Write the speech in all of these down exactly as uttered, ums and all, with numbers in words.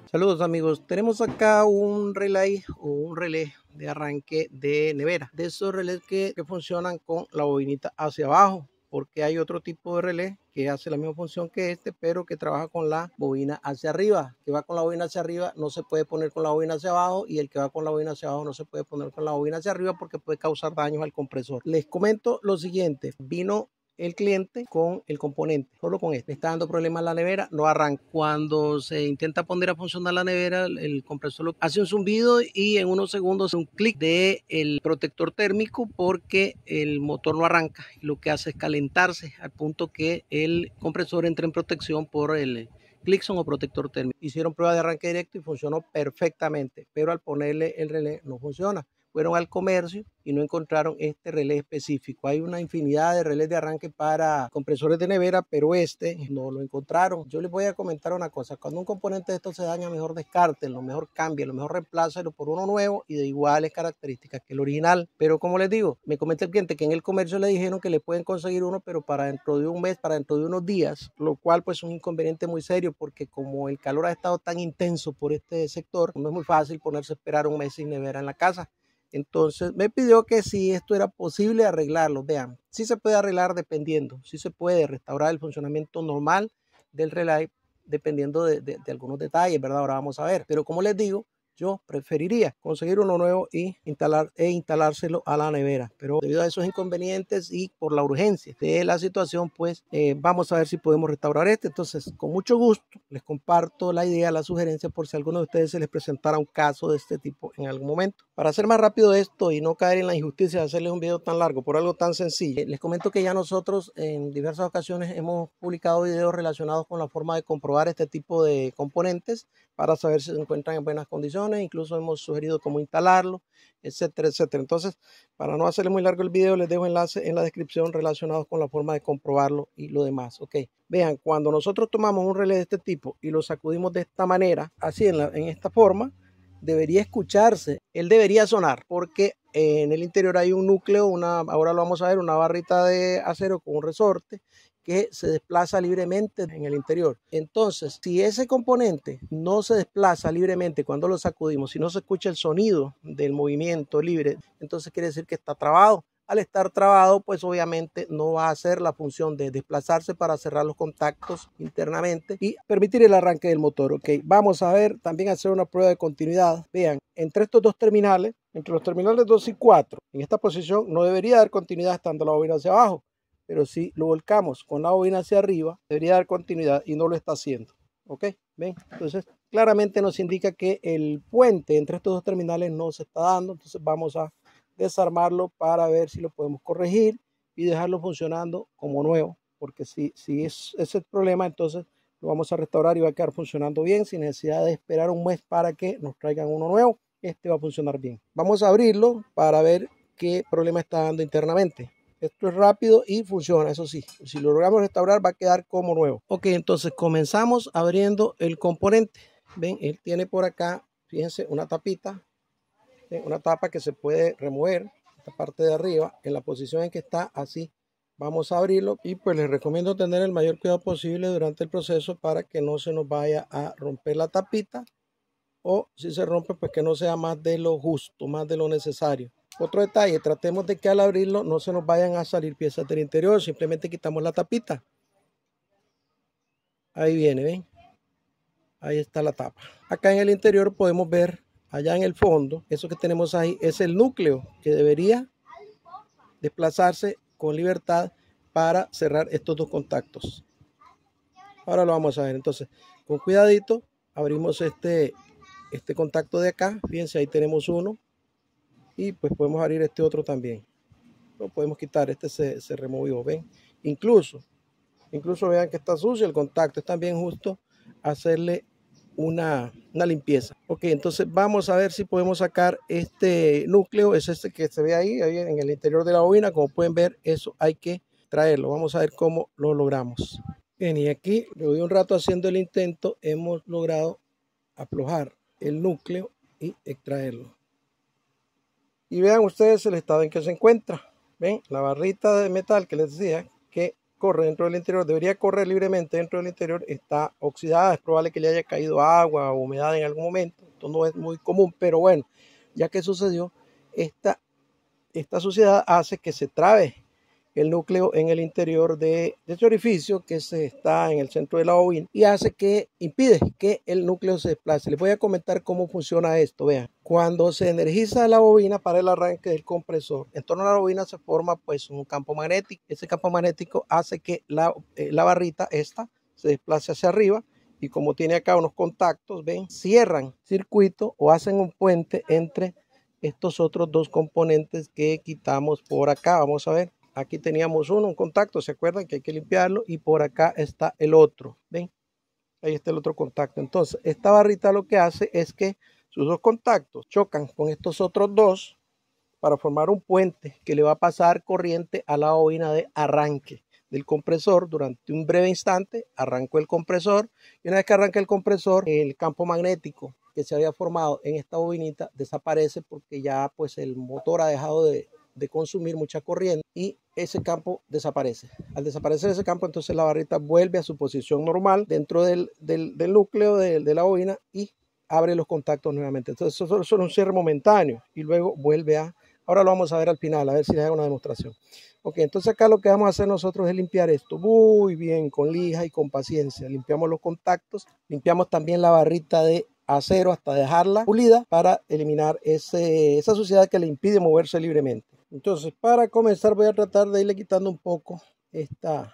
Saludos amigos, tenemos acá un relay o un relé de arranque de nevera, de esos relés que, que funcionan con la bobinita hacia abajo, porque hay otro tipo de relé que hace la misma función que este, pero que trabaja con la bobina hacia arriba. Que va con la bobina hacia arriba no se puede poner con la bobina hacia abajo, y el que va con la bobina hacia abajo no se puede poner con la bobina hacia arriba porque puede causar daños al compresor. Les comento lo siguiente: vino el cliente con el componente, solo con este, está dando problemas la nevera, no arranca. Cuando se intenta poner a funcionar la nevera, el compresor hace un zumbido y en unos segundos un clic de el protector térmico porque el motor no arranca, y lo que hace es calentarse al punto que el compresor entra en protección por el Clixon o protector térmico. Hicieron prueba de arranque directo y funcionó perfectamente, pero al ponerle el relé no funciona. Fueron al comercio y no encontraron este relé específico. Hay una infinidad de relés de arranque para compresores de nevera, pero este no lo encontraron. Yo les voy a comentar una cosa: cuando un componente de estos se daña, mejor descártenlo, mejor cámbienlo, mejor reemplácelo por uno nuevo y de iguales características que el original. Pero como les digo, me comenta el cliente que en el comercio le dijeron que le pueden conseguir uno, pero para dentro de un mes, para dentro de unos días, lo cual pues es un inconveniente muy serio, porque como el calor ha estado tan intenso por este sector, no es muy fácil ponerse a esperar un mes sin nevera en la casa. Entonces me pidió que si esto era posible arreglarlo. Vean, sí se puede arreglar dependiendo, sí se puede restaurar el funcionamiento normal del relay dependiendo de, de, de algunos detalles, ¿verdad? Ahora vamos a ver. Pero como les digo, yo preferiría conseguir uno nuevo y instalar e instalárselo a la nevera. Pero debido a esos inconvenientes y por la urgencia de la situación, pues eh, vamos a ver si podemos restaurar este. Entonces, con mucho gusto les comparto la idea, la sugerencia, por si a alguno de ustedes se les presentara un caso de este tipo en algún momento. Para hacer más rápido esto y no caer en la injusticia de hacerles un video tan largo por algo tan sencillo, les comento que ya nosotros en diversas ocasiones hemos publicado videos relacionados con la forma de comprobar este tipo de componentes para saber si se encuentran en buenas condiciones. Incluso hemos sugerido cómo instalarlo, etcétera, etcétera. Entonces, para no hacerle muy largo el video, les dejo enlaces en la descripción relacionados con la forma de comprobarlo y lo demás. Ok, vean, cuando nosotros tomamos un relé de este tipo y lo sacudimos de esta manera, así en, la, en esta forma, debería escucharse, él debería sonar, porque en el interior hay un núcleo, una, ahora lo vamos a ver, una barrita de acero con un resorte que se desplaza libremente en el interior. Entonces, si ese componente no se desplaza libremente cuando lo sacudimos, si no se escucha el sonido del movimiento libre, entonces quiere decir que está trabado. Al estar trabado, pues obviamente no va a hacer la función de desplazarse para cerrar los contactos internamente y permitir el arranque del motor. Ok, vamos a ver, también hacer una prueba de continuidad. Vean, entre estos dos terminales, entre los terminales dos y cuatro, en esta posición no debería dar continuidad estando la bobina hacia abajo, pero si lo volcamos con la bobina hacia arriba, debería dar continuidad y no lo está haciendo. Ok, ven, entonces claramente nos indica que el puente entre estos dos terminales no se está dando. Entonces vamos a desarmarlo para ver si lo podemos corregir y dejarlo funcionando como nuevo, porque si, si es ese el problema, entonces lo vamos a restaurar y va a quedar funcionando bien sin necesidad de esperar un mes para que nos traigan uno nuevo. Este va a funcionar bien. Vamos a abrirlo para ver qué problema está dando internamente. Esto es rápido y funciona, eso sí. Si lo logramos restaurar, va a quedar como nuevo. Ok, entonces comenzamos abriendo el componente. Ven, él tiene por acá, fíjense, una tapita, una tapa que se puede remover, esta parte de arriba, en la posición en que está, así. Vamos a abrirlo y pues les recomiendo tener el mayor cuidado posible durante el proceso para que no se nos vaya a romper la tapita, o si se rompe, pues que no sea más de lo justo, más de lo necesario. Otro detalle, tratemos de que al abrirlo no se nos vayan a salir piezas del interior, simplemente quitamos la tapita. Ahí viene, ¿ven? Ahí está la tapa. Acá en el interior podemos ver, allá en el fondo, eso que tenemos ahí es el núcleo que debería desplazarse con libertad para cerrar estos dos contactos. Ahora lo vamos a ver. Entonces, con cuidadito, abrimos este, este contacto de acá. Fíjense, ahí tenemos uno. Y pues podemos abrir este otro también. Lo podemos quitar, este se, se removió, ven. Incluso, incluso vean que está sucio el contacto. Es también justo hacerle una, una limpieza. Ok, entonces vamos a ver si podemos sacar este núcleo. Es este que se ve ahí, ahí en el interior de la bobina. Como pueden ver, eso hay que traerlo. Vamos a ver cómo lo logramos. Bien, y aquí, luego de un rato haciendo el intento, hemos logrado aflojar el núcleo y extraerlo. Y vean ustedes el estado en que se encuentra. Ven, la barrita de metal que les decía que corre dentro del interior, debería correr libremente dentro del interior, está oxidada. Es probable que le haya caído agua o humedad en algún momento. Esto no es muy común, pero bueno, ya que sucedió, esta, esta suciedad hace que se trabe el núcleo en el interior de, de este orificio que se está en el centro de la bobina y hace que impide que el núcleo se desplace. Les voy a comentar cómo funciona esto. Vean, cuando se energiza la bobina para el arranque del compresor, en torno a la bobina se forma pues un campo magnético. Ese campo magnético hace que la, eh, la barrita esta se desplace hacia arriba y como tiene acá unos contactos, ven, cierran circuito o hacen un puente entre estos otros dos componentes que quitamos por acá. Vamos a ver. Aquí teníamos uno, un contacto, ¿se acuerdan que hay que limpiarlo? Y por acá está el otro, ¿ven? Ahí está el otro contacto. Entonces, esta barrita lo que hace es que sus dos contactos chocan con estos otros dos para formar un puente que le va a pasar corriente a la bobina de arranque del compresor. Durante un breve instante arrancó el compresor y una vez que arranca el compresor, el campo magnético que se había formado en esta bobinita desaparece porque ya pues el motor ha dejado de de consumir mucha corriente y ese campo desaparece. Al desaparecer ese campo, entonces la barrita vuelve a su posición normal dentro del, del, del núcleo de, de la bobina y abre los contactos nuevamente. Entonces eso es un cierre momentáneo y luego vuelve a... Ahora lo vamos a ver al final, a ver si les hago una demostración. Ok, entonces acá lo que vamos a hacer nosotros es limpiar esto muy bien, con lija y con paciencia. Limpiamos los contactos, limpiamos también la barrita de acero hasta dejarla pulida para eliminar ese, esa suciedad que le impide moverse libremente. Entonces, para comenzar voy a tratar de irle quitando un poco esta,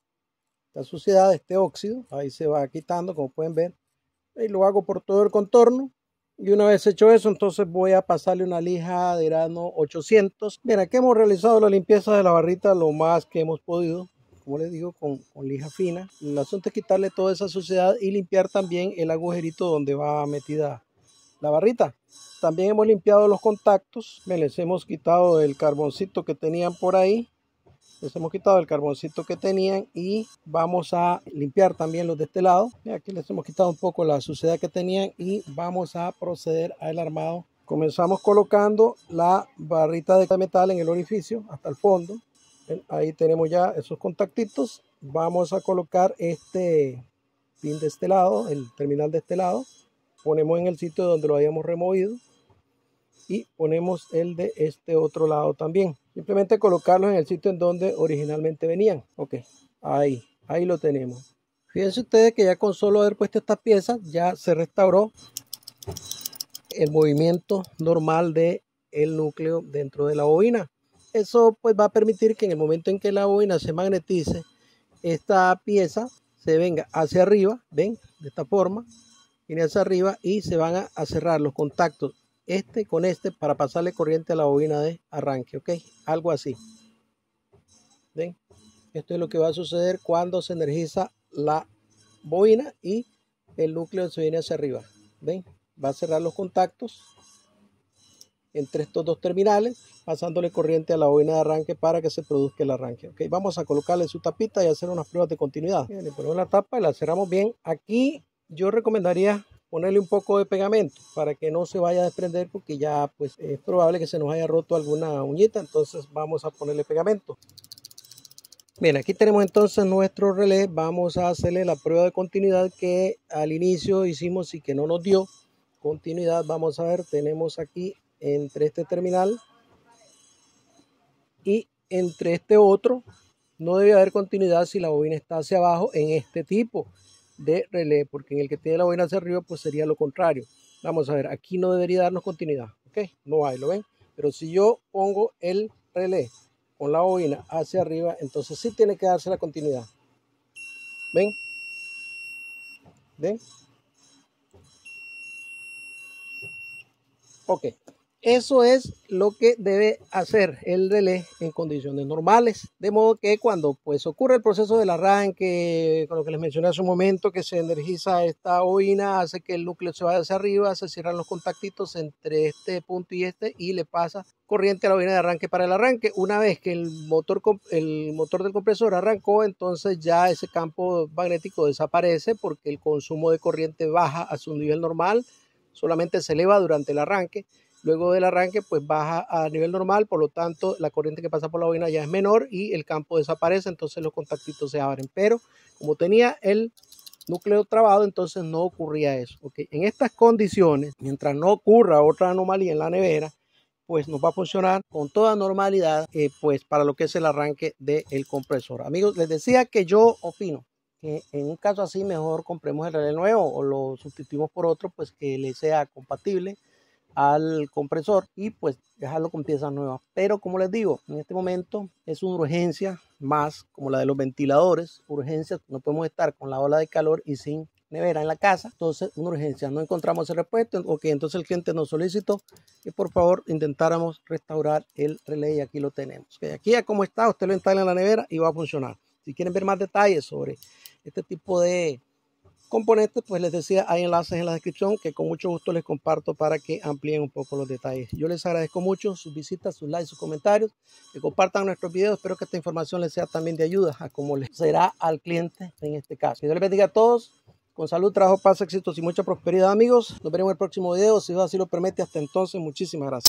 esta suciedad, este óxido. Ahí se va quitando, como pueden ver. Y lo hago por todo el contorno. Y una vez hecho eso, entonces voy a pasarle una lija de grano ochocientos. Bien, aquí hemos realizado la limpieza de la barrita lo más que hemos podido. Como les digo, con, con lija fina. El asunto es quitarle toda esa suciedad y limpiar también el agujerito donde va metida la barrita. También hemos limpiado los contactos, les hemos quitado el carboncito que tenían por ahí, les hemos quitado el carboncito que tenían y vamos a limpiar también los de este lado. Aquí les hemos quitado un poco la suciedad que tenían y vamos a proceder al armado. Comenzamos colocando la barrita de metal en el orificio hasta el fondo. Ahí tenemos ya esos contactitos. Vamos a colocar este pin de este lado, el terminal de este lado. Ponemos en el sitio donde lo habíamos removido y ponemos el de este otro lado también. Simplemente colocarlos en el sitio en donde originalmente venían. Ok, ahí, ahí lo tenemos. Fíjense ustedes que ya con solo haber puesto estas piezas ya se restauró el movimiento normal de el núcleo dentro de la bobina. Eso pues va a permitir que en el momento en que la bobina se magnetice, esta pieza se venga hacia arriba, ven, de esta forma, viene hacia arriba y se van a, a cerrar los contactos este con este para pasarle corriente a la bobina de arranque, ok, algo así. ¿Ven? Esto es lo que va a suceder cuando se energiza la bobina y el núcleo se viene hacia arriba. ¿Ven? Va a cerrar los contactos entre estos dos terminales, pasándole corriente a la bobina de arranque para que se produzca el arranque. Ok, vamos a colocarle su tapita y hacer unas pruebas de continuidad. Bien, le ponemos la tapa y la cerramos bien. Aquí yo recomendaría ponerle un poco de pegamento para que no se vaya a desprender porque ya pues es probable que se nos haya roto alguna uñita, entonces vamos a ponerle pegamento. Bien, aquí tenemos entonces nuestro relé. Vamos a hacerle la prueba de continuidad que al inicio hicimos y que no nos dio continuidad. Vamos a ver, tenemos aquí entre este terminal y entre este otro no debe haber continuidad si la bobina está hacia abajo en este tipo de relé, porque en el que tiene la bobina hacia arriba pues sería lo contrario. Vamos a ver, aquí no debería darnos continuidad, ok, no hay, ¿lo ven? Pero si yo pongo el relé con la bobina hacia arriba, entonces sí tiene que darse la continuidad. ¿Ven? ¿Ven? Ok. Eso es lo que debe hacer el relé en condiciones normales. De modo que cuando pues ocurre el proceso del arranque, con lo que les mencioné hace un momento, que se energiza esta bobina, hace que el núcleo se vaya hacia arriba, se cierran los contactitos entre este punto y este y le pasa corriente a la bobina de arranque para el arranque. Una vez que el motor, el motor del compresor arrancó, entonces ya ese campo magnético desaparece porque el consumo de corriente baja a su nivel normal, solamente se eleva durante el arranque. Luego del arranque pues baja a nivel normal, por lo tanto la corriente que pasa por la bobina ya es menor y el campo desaparece, entonces los contactitos se abren. Pero como tenía el núcleo trabado, entonces no ocurría eso. ¿Okay? En estas condiciones, mientras no ocurra otra anomalía en la nevera, pues nos va a funcionar con toda normalidad eh, pues para lo que es el arranque del compresor. Amigos, les decía que yo opino que en un caso así mejor compremos el relé nuevo o lo sustituimos por otro pues que le sea compatible al compresor y pues dejarlo con piezas nuevas. Pero como les digo, en este momento es una urgencia más como la de los ventiladores, urgencia, no podemos estar con la ola de calor y sin nevera en la casa, entonces una urgencia, no encontramos el repuesto, ok, entonces el cliente nos solicitó que por favor intentáramos restaurar el relé y aquí lo tenemos. Okay, aquí ya como está, usted lo instala en la nevera y va a funcionar. Si quieren ver más detalles sobre este tipo de componentes, pues les decía, hay enlaces en la descripción que con mucho gusto les comparto para que amplíen un poco los detalles. Yo les agradezco mucho sus visitas, sus likes, sus comentarios, que compartan nuestros videos. Espero que esta información les sea también de ayuda a cómo les será al cliente en este caso. Que Dios les bendiga a todos, con salud, trabajo, paz, éxitos y mucha prosperidad, amigos. Nos veremos en el próximo video, si Dios así lo permite. Hasta entonces, muchísimas gracias.